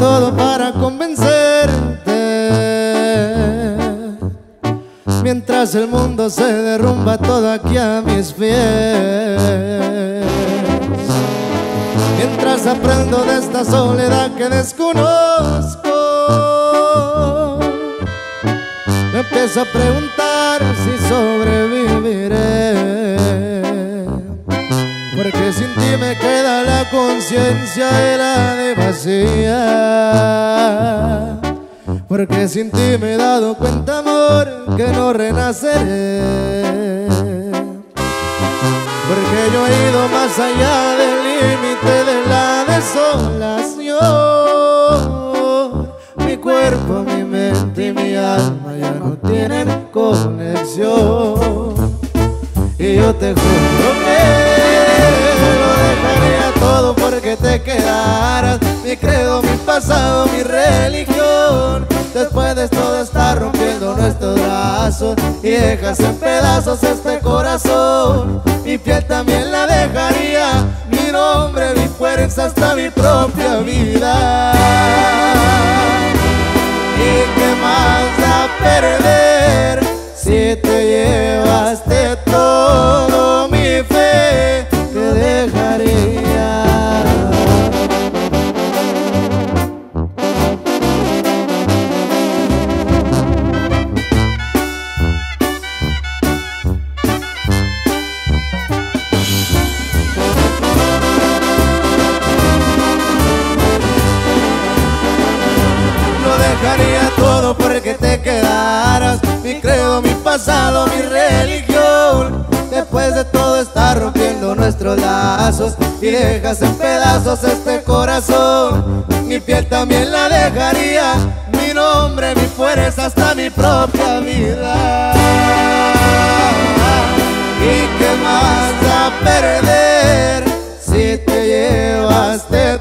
todo para convencerte, mientras el mundo se derrumba todo aquí a mis pies. Mientras aprendo de esta soledad que desconozco, me empiezo a preguntar si sobreviviré, porque sin ti me queda la conciencia helada de vacía, porque sin ti me he dado cuenta, amor, que no renaceré, porque yo he ido más allá del límite de la desolación. Mi cuerpo, mi mente y mi alma ya no tienen conexión, y yo te juro que lo dejaría todo porque te quedaras. Mi credo, mi pasado, mi religión. Después de todo estar rompiendo nuestros brazos y dejas en pedazos este corazón, mi piel también la dejaría, mi nombre, mi fuerza, hasta mi propia vida. ¿Y qué más da perder si te llevaste todo mi fe que dejaría? Dejaría todo porque te quedaras, mi credo, mi pasado, mi religión. Después de todo estar rompiendo nuestros lazos y dejas en pedazos este corazón, mi piel también la dejaría, mi nombre, mi fuerza, hasta mi propia vida. ¿Y qué más da perder si te llevaste